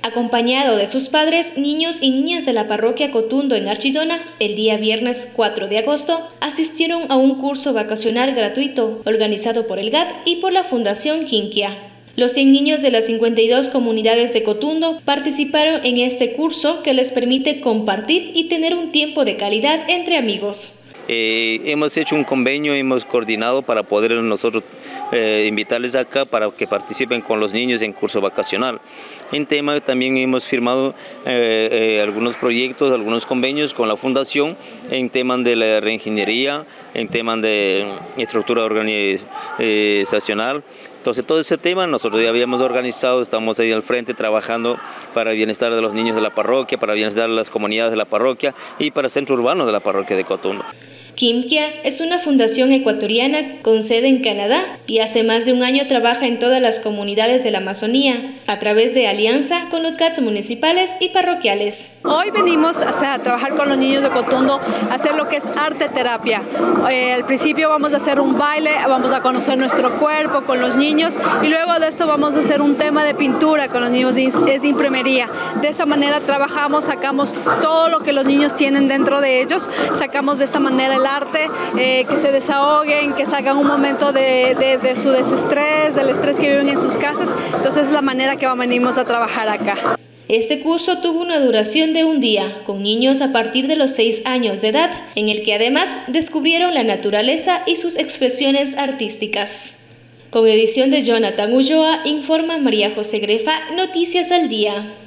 Acompañado de sus padres, niños y niñas de la parroquia Cotundo en Archidona, el día viernes 4 de agosto, asistieron a un curso vacacional gratuito organizado por el GAT y por la Fundación Hinkia. Los 100 niños de las 52 comunidades de Cotundo participaron en este curso que les permite compartir y tener un tiempo de calidad entre amigos. Hemos hecho un convenio, hemos coordinado para poder nosotros invitarles acá para que participen con los niños en curso vacacional. En tema también hemos firmado algunos proyectos, algunos convenios con la Fundación en temas de la reingeniería, en temas de estructura organizacional. Entonces todo ese tema nosotros ya habíamos organizado, estamos ahí al frente trabajando para el bienestar de los niños de la parroquia, para el bienestar de las comunidades de la parroquia y para el centro urbano de la parroquia de Cotundo. Hinkia es una fundación ecuatoriana con sede en Canadá y hace más de un año trabaja en todas las comunidades de la Amazonía a través de alianza con los GATs municipales y parroquiales. Hoy venimos a trabajar con los niños de Cotundo, a hacer lo que es arte terapia. Al principio vamos a hacer un baile, vamos a conocer nuestro cuerpo con los niños y luego de esto vamos a hacer un tema de pintura con los niños, es imprimería. De esta manera trabajamos, sacamos todo lo que los niños tienen dentro de ellos, sacamos de esta manera el arte, que se desahoguen, que salgan un momento de su desestrés, del estrés que viven en sus casas. Entonces es la manera que venimos a trabajar acá. Este curso tuvo una duración de un día, con niños a partir de los 6 años de edad, en el que además descubrieron la naturaleza y sus expresiones artísticas. Con edición de Jonathan Ulloa, informa María José Grefa, Noticias al Día.